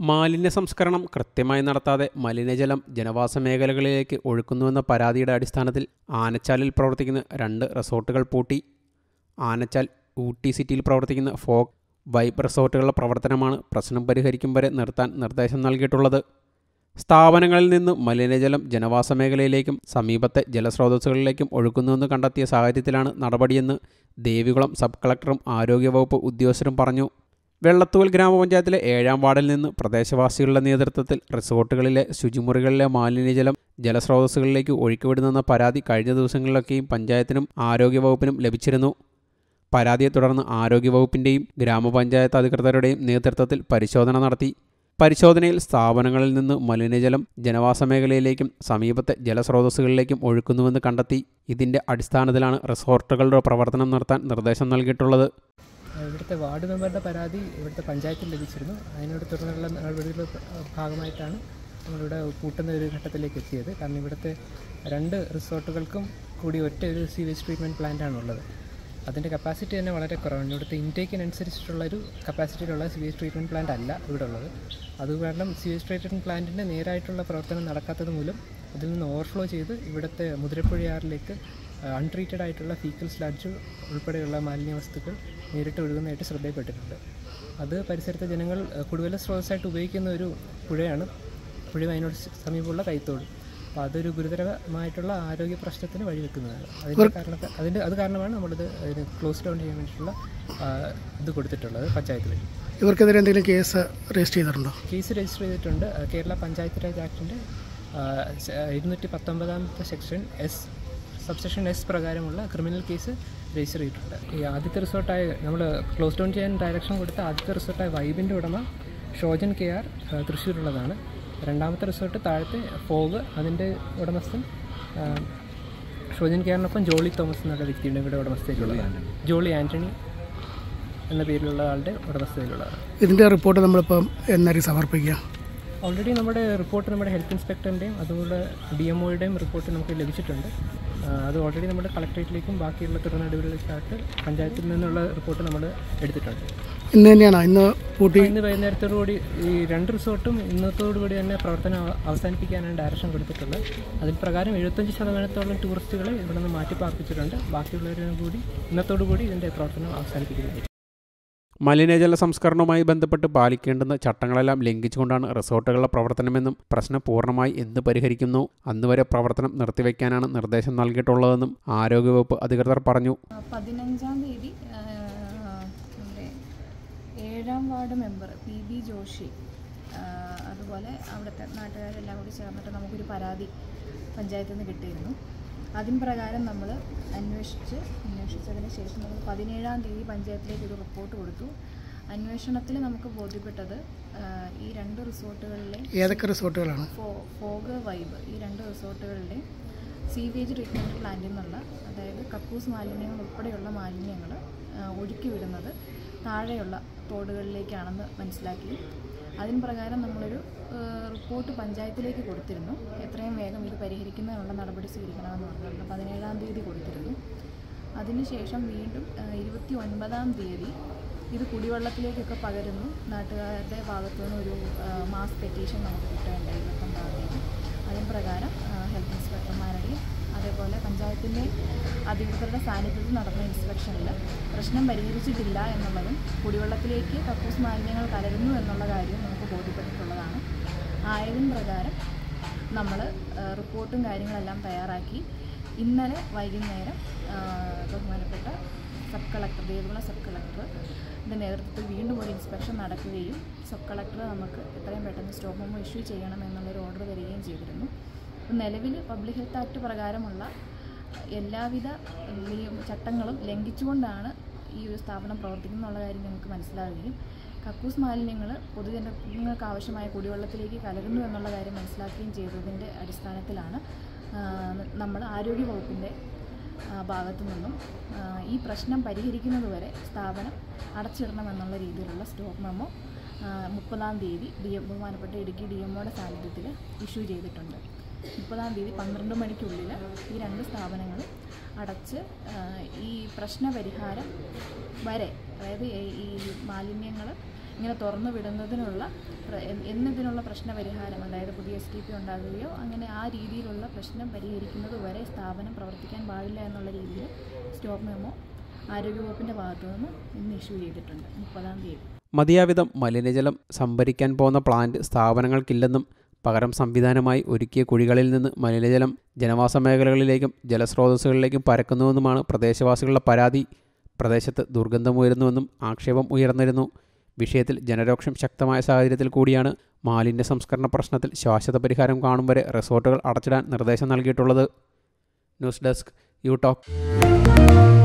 മാലിന്യ സംസ്കരണം കൃത്യമായി നടത്താതെ മലിനജലം ജനവാസ മേഖലകളിലേക്ക് ഒഴുക്കുന്നുവെന്ന പരാതിയുടെ അടിസ്ഥാനത്തിൽ ആനച്ചാലിൽ പ്രവർത്തിക്കുന്ന 2 റിസോർട്ടുകൾ പൂട്ടി. ആനച്ചാൽ ഊട്ടി സിറ്റിയിൽ പ്രവർത്തിക്കുന്ന ഫോഗ് വൈബ് റിസോർട്ടുകളുടെ പ്രവർത്തനമാണ് പ്രശ്നം പരിഹരിക്കും വരെ നിർത്താൻ നിർദ്ദേശം നൽകിയിട്ടുള്ളത്. സ്ഥാപനങ്ങളിൽ നിന്ന് മലിനജലം ജനവാസ മേഖലയിലേക്കും സമീപത്തെ ജലസ്രോതസ്സുകളിലേക്കും ഒഴുക്കുന്നുവെന്ന് കണ്ടെത്തിയ സാഹചര്യത്തിലാണ് നടപടിയെന്ന് ദേവികുളം സബ് കളക്ടറും ആരോഗ്യവകുപ്പ് ഉദ്യോഗസ്ഥരും പറഞ്ഞു. വെള്ളത്തൂൽ ഗ്രാമപഞ്ചായത്തിലെ 7ാം വാർഡിൽ നിന്ന് പ്രദേശവാസികളുടെ നേതൃത്വത്തിൽ റിസോർട്ടുകളിലെ ശുചിമുറികളിലെ മാലിന്യജലം ജലസ്രോതസ്സുകളിലേക്ക് ഒഴുക്കിവിടുന്നെന്ന പരാതി കഴിഞ്ഞ ദിവസങ്ങളിലൊക്കെയും പഞ്ചായത്തിനും ആരോഗ്യവകുപ്പിനും ലഭിച്ചിരുന്നു. പരാതിയെ തുടർന്ന് ആരോഗ്യവകുപ്പിൻ്റെയും ഗ്രാമപഞ്ചായത്ത് അധികൃതരുടെയും നേതൃത്വത്തിൽ പരിശോധന നടത്തി. പരിശോധനയിൽ സ്ഥാപനങ്ങളിൽ നിന്ന് മലിനജലം ജനവാസ മേഖലയിലേക്കും സമീപത്തെ ജലസ്രോതസ്സുകളിലേക്കും ഒഴുക്കുന്നുവെന്ന് കണ്ടെത്തി. ഇതിൻ്റെ അടിസ്ഥാനത്തിലാണ് റിസോർട്ടുകളുടെ പ്രവർത്തനം നിർത്താൻ നിർദ്ദേശം നൽകിയിട്ടുള്ളത്. ഇവിടുത്തെ വാർഡ് മെമ്പറുടെ പരാതി ഇവിടുത്തെ പഞ്ചായത്തിൽ ലഭിച്ചിരുന്നു. അതിനോട് തുടർന്നുള്ള നടപടികളുടെ ഭാഗമായിട്ടാണ് നമ്മളിവിടെ കൂട്ടുന്ന ഒരു ഘട്ടത്തിലേക്ക് എത്തിയത്. കാരണം ഇവിടുത്തെ 2 റിസോർട്ടുകൾക്കും കൂടി ഒരു സീവേജ് ട്രീറ്റ്മെൻറ്റ് പ്ലാന്റാണുള്ളത്. അതിൻ്റെ കപ്പാസിറ്റി തന്നെ വളരെ കുറവാണ്. ഇവിടുത്തെ ഇൻടേക്കിനനുസരിച്ചിട്ടുള്ളൊരു കപ്പാസിറ്റിയിലുള്ള സീവേജ് ട്രീറ്റ്മെൻറ്റ് പ്ലാന്റ് അല്ല ഇവിടെ ഉള്ളത്. അതുകാരണം സീവേജ് ട്രീറ്റ്മെൻറ്റ് പ്ലാന്റിൻ്റെ നേരായിട്ടുള്ള പ്രവർത്തനം നടക്കാത്തത് മൂലം അതിൽ നിന്ന് ഓവർഫ്ലോ ചെയ്ത് ഇവിടുത്തെ മുതിരപ്പുഴയാറിലേക്ക് അൺട്രീറ്റഡ് ആയിട്ടുള്ള ഫീക്കൽ സ്ലഡ്ജ് ഉൾപ്പെടെയുള്ള മാലിന്യ വസ്തുക്കൾ നേരിട്ട് ഒഴുകുന്നതായിട്ട് ശ്രദ്ധയിൽപ്പെട്ടിട്ടുണ്ട്. അത് പരിസരത്തെ ജനങ്ങൾ കുടിവെള്ള സ്രോതസ്സായിട്ട് ഉപയോഗിക്കുന്ന ഒരു പുഴയാണ്. പുഴ അതിനോട് സമീപമുള്ള കൈത്തോട്. അപ്പോൾ അതൊരു ഗുരുതരമായിട്ടുള്ള ആരോഗ്യ പ്രശ്നത്തിന് വഴിവെക്കുന്നതാണ്. അത് കാരണമാണ് നമ്മളിത് ക്ലോസ് ഡൗൺ ചെയ്യാൻ വേണ്ടിയിട്ടുള്ള ഇത് കൊടുത്തിട്ടുള്ളത് പഞ്ചായത്തിൽ. ഇവർക്കെതിരെ എന്തെങ്കിലും കേസ് രജിസ്റ്റർ ചെയ്തിട്ടുണ്ടോ? കേസ് രജിസ്റ്റർ ചെയ്തിട്ടുണ്ട്. കേരള പഞ്ചായത്ത് രാജ് ആക്ടിൻ്റെ 219 സെക്ഷൻ സബ്സെക്ഷൻ എസ് പ്രകാരമുള്ള ക്രിമിനൽ കേസ് രജിസ്റ്റർ ചെയ്തിട്ടുണ്ട്. ഈ ആദ്യത്തെ റിസോർട്ടായ നമ്മൾ ക്ലോസ് ഡൗൺ ചെയ്യാൻ ഡയറക്ഷൻ കൊടുത്ത ആദ്യത്തെ റിസോർട്ടായ വൈബിൻ്റെ ഉടമ ഷോജൻ KR തൃശ്ശൂരുള്ളതാണ്. 2ാമത്തെ റിസോർട്ട് താഴത്തെ ഫോഗ്, അതിൻ്റെ ഉടമസ്ഥൻ ഷോജൻ KRനൊപ്പം ജോളി തോമസ് എന്നുള്ള വ്യക്തിയുടെ ഇവിടെ ഉടമസ്ഥയിലുള്ളതാണ്. ജോളി ആൻ്റണി എന്ന പേരിലുള്ള ആളുടെ ഉടമസ്ഥയിലുള്ളതാണ്. ഇതിൻ്റെ റിപ്പോർട്ട് നമ്മളിപ്പം എന്നായിരിക്കും സമർപ്പിക്കുക? ഓൾറെഡി നമ്മുടെ റിപ്പോർട്ട് നമ്മുടെ ഹെൽത്ത് ഇൻസ്പെക്ടറിൻ്റെയും അതുപോലെ DMOയുടെയും റിപ്പോർട്ട് നമുക്ക് ലഭിച്ചിട്ടുണ്ട്. അത് ഓൾറെഡി നമ്മുടെ കളക്ടറേറ്റിലേക്കും ബാക്കിയുള്ള തുടർ നടപടികളിലേക്കായിട്ട് പഞ്ചായത്തിൽ നിന്നുള്ള റിപ്പോർട്ട് നമ്മൾ എടുത്തിട്ടുണ്ട്. ഇന്ന് തന്നെയാണോ? ഇന്ന് വൈകുന്നേരത്തോടുകൂടി ഈ 2 റിസോർട്ടും ഇന്നത്തോടുകൂടി തന്നെ പ്രവർത്തനം അവസാനിപ്പിക്കാനാണ് ഡയറക്ഷൻ കൊടുത്തിട്ടുള്ളത്. അതിൽ പ്രകാരം 75% ടൂറിസ്റ്റുകളെ ഇവിടെ നിന്ന് മാറ്റി പാർപ്പിച്ചിട്ടുണ്ട്. ബാക്കിയുള്ളവരും കൂടി ഇന്നത്തോടുകൂടി ഇതിൻ്റെ പ്രവർത്തനം അവസാനിപ്പിക്കുന്നത്. മലിനജല സംസ്കരണവുമായി ബന്ധപ്പെട്ട് പാലിക്കേണ്ടുന്ന ചട്ടങ്ങളെല്ലാം ലംഘിച്ചുകൊണ്ടാണ് റിസോർട്ടുകളുടെ പ്രവർത്തനമെന്നും പ്രശ്നം പൂർണ്ണമായി എന്ന് പരിഹരിക്കുന്നു അന്നുവരെ പ്രവർത്തനം നിർത്തിവെക്കാനാണ് നിർദ്ദേശം നൽകിയിട്ടുള്ളതെന്നും ആരോഗ്യവകുപ്പ് അധികൃതർ പറഞ്ഞു. 15-ാം തീയതി 7ാം വാർഡ് മെമ്പർ PB ജോഷി അതുപോലെ അവിടുത്തെ നാട്ടുകാരെല്ലാം കൂടി ചേർന്നിട്ട് നമുക്കൊരു പരാതി പഞ്ചായത്തിൽ നിന്ന് കിട്ടിയിരുന്നു. അതിൻ പ്രകാരം നമ്മൾ അന്വേഷിച്ചതിന് ശേഷം നമ്മൾ 17-ാം തീയതി പഞ്ചായത്തിലേക്ക് ഒരു റിപ്പോർട്ട് കൊടുത്തു. അന്വേഷണത്തിൽ നമുക്ക് ബോധ്യപ്പെട്ടത് ഈ 2 റിസോർട്ടുകളിലെ ഏതൊക്കെ റിസോർട്ടുകളാണ്? ഫോഗ് വൈബ് ഈ 2 റിസോർട്ടുകളുടെ സീവേജ് ട്രീറ്റ്മെൻറ്റ് പ്ലാന്റിൽ നിന്നുള്ള, അതായത് കക്കൂസ് മാലിന്യങ്ങൾ ഉൾപ്പെടെയുള്ള മാലിന്യങ്ങൾ ഒഴുക്കി വിടുന്നത് താഴെയുള്ള തോടുകളിലേക്കാണെന്ന് മനസ്സിലാക്കി. അതിന് പ്രകാരം നമ്മളൊരു റിപ്പോർട്ട് പഞ്ചായത്തിലേക്ക് കൊടുത്തിരുന്നു. എത്രയും വേഗം ഇത് പരിഹരിക്കുന്നതിനുള്ള നടപടി സ്വീകരിക്കണമെന്ന് പറഞ്ഞിട്ടുണ്ട്. 17-ാം തീയതി കൊടുത്തിരുന്നു. അതിനുശേഷം വീണ്ടും 29-ാം തീയതി ഇത് കുടിവെള്ളത്തിലേക്കൊക്കെ പകരുന്നു. നാട്ടുകാരുടെ ഭാഗത്തുനിന്ന് ഒരു മാസ് പെറ്റീഷൻ നമുക്ക് കിട്ടുകയുണ്ടായി 29-ാം തീയതി. അതിന് പ്രകാരം ഹെൽത്ത് ഇൻസ്പെക്ടർമാരുടെയും അതേപോലെ പഞ്ചായത്തിൻ്റെ അധികൃതരുടെ സാന്നിധ്യത്തിൽ നടന്ന ഇൻസ്പെക്ഷനിൽ പ്രശ്നം പരിഹരിച്ചിട്ടില്ല എന്നുള്ളതും കുടിവെള്ളത്തിലേക്ക് കക്കൂസ് മാലിന്യങ്ങൾ കലരുന്നു എന്നുള്ള കാര്യം നമുക്ക് ബോധ്യപ്പെട്ടിട്ടുള്ളതാണ്. ആയതിന് പ്രകാരം നമ്മൾ റിപ്പോർട്ടും കാര്യങ്ങളെല്ലാം തയ്യാറാക്കി ഇന്നലെ വൈകുന്നേരം ബഹുമാനപ്പെട്ട സബ് കളക്ടർ ദേവികുളം സബ് കളക്ടറുടെ നേതൃത്വത്തിൽ വീണ്ടും ഒരു ഇൻസ്പെക്ഷൻ നടക്കുകയും സബ് കളക്ടർ നമുക്ക് എത്രയും പെട്ടെന്ന് സ്റ്റോപ്പ് മെമ്മോ ഇഷ്യൂ ചെയ്യണം എന്നുള്ളൊരു ഓർഡർ തരികയും ചെയ്തിരുന്നു. നിലവിൽ പബ്ലിക് ഹെൽത്ത് ആക്ട് പ്രകാരമുള്ള എല്ലാവിധ ചട്ടങ്ങളും ലംഘിച്ചുകൊണ്ടാണ് ഈ ഒരു സ്ഥാപനം പ്രവർത്തിക്കുന്നുള്ള കാര്യം ഞങ്ങൾക്ക് മനസ്സിലാവുകയും കക്കൂസ് മാലിന്യങ്ങൾ പൊതുജനങ്ങൾക്ക് ആവശ്യമായ കുടിവെള്ളത്തിലേക്ക് കലരുന്നു എന്നുള്ള കാര്യം മനസ്സിലാക്കുകയും ചെയ്തതിൻ്റെ അടിസ്ഥാനത്തിലാണ് നമ്മൾ ആരോഗ്യവകുപ്പിൻ്റെ ഭാഗത്തു നിന്നും ഈ പ്രശ്നം പരിഹരിക്കുന്നതുവരെ സ്ഥാപനം അടച്ചിടണമെന്നുള്ള രീതിയിലുള്ള സ്റ്റോപ്പ് മെമ്മോ 30-ാം തീയതി ബഹുമാനപ്പെട്ട ഇടുക്കി DMOയുടെ സാന്നിധ്യത്തിൽ ഇഷ്യൂ ചെയ്തിട്ടുണ്ട്. 30-ാം തീയതി 12 മണിക്കുള്ളിൽ ഈ 2 സ്ഥാപനങ്ങളും അടച്ച് ഈ പ്രശ്നപരിഹാരം വരെ, അതായത് ഈ മാലിന്യങ്ങൾ ഇങ്ങനെ തുറന്നു വിടുന്നതിനുള്ള എന്നതിനുള്ള പ്രശ്നപരിഹാരം, അതായത് പുതിയ STP ഉണ്ടാകുകയോ അങ്ങനെ ആ രീതിയിലുള്ള പ്രശ്നം പരിഹരിക്കുന്നത് വരെ സ്ഥാപനം പ്രവർത്തിക്കാൻ പാടില്ല എന്നുള്ള രീതിയിൽ സ്റ്റോപ്പ് മെമ്മോ ആരോഗ്യവകുപ്പിൻ്റെ ഭാഗത്തു നിന്ന് ഇന്ന് ഇഷ്യൂ ചെയ്തിട്ടുണ്ട് 30-ാം തീയതി. മതിയാവിധം മലിനജലം സംഭരിക്കാൻ പോകുന്ന പ്ലാന്റ് സ്ഥാപനങ്ങൾക്കില്ലെന്നും പകരം സംവിധാനമായി ഒരുക്കിയ കുഴികളിൽ നിന്ന് മലിനജലം ജനവാസ മേഖലകളിലേക്കും ജലസ്രോതസ്സുകളിലേക്കും പരക്കുന്നുവെന്നുമാണ് പ്രദേശവാസികളുടെ പരാതി. പ്രദേശത്ത് ദുർഗന്ധമുയരുന്നുവെന്നും ആക്ഷേപം ഉയർന്നിരുന്നു. വിഷയത്തിൽ ജനരോക്ഷം ശക്തമായ സാഹചര്യത്തിൽ കൂടിയാണ് മാലിന്യ സംസ്കരണ പ്രശ്നത്തിൽ ശാശ്വത പരിഹാരം കാണും വരെ റിസോർട്ടുകൾ അടച്ചിടാൻ നിർദ്ദേശം നൽകിയിട്ടുള്ളത്. News desk you talk.